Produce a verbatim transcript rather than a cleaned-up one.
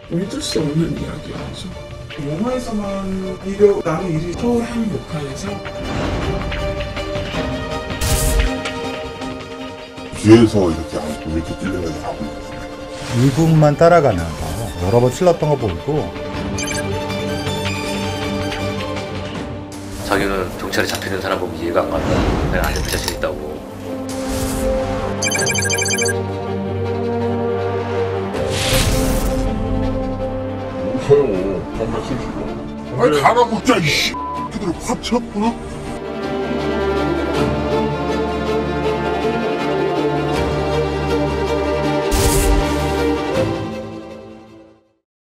믿을 수 없는 이야기였죠. 영화에서만 일어나는 일이 서울 한 북한에서 뒤에서 이렇게 안고 이렇게 찔러가지고 하고 있거든요. 일부만 따라가면서 여러 번 찔렀던 거 보고 자기는 경찰에 잡히는 사람 보면 이해가 안 간다. 내가 안에 자신 있다고. 못해요. 정말 쓰시고. 아니 가라고 짜 이씨. 그대로 확 쳐? 어?